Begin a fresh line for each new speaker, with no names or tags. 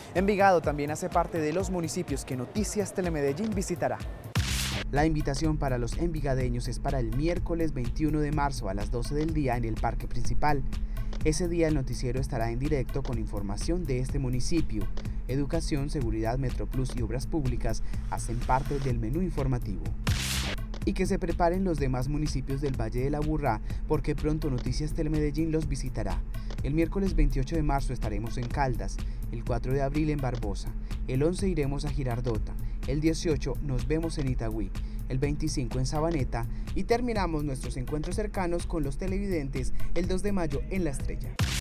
Envigado también hace parte de los municipios que Noticias Telemedellín visitará. La invitación para los envigadeños es para el miércoles 21 de marzo a las 12 del día en el Parque Principal. Ese día el noticiero estará en directo con información de este municipio. Educación, seguridad, Metroplus y obras públicas hacen parte del menú informativo. Y que se preparen los demás municipios del Valle del Aburrá, porque pronto Noticias Telemedellín los visitará. El miércoles 28 de marzo estaremos en Caldas, el 4 de abril en Barbosa, el 11 iremos a Girardota, el 18 nos vemos en Itagüí, el 25 en Sabaneta y terminamos nuestros encuentros cercanos con los televidentes el 2 de mayo en La Estrella.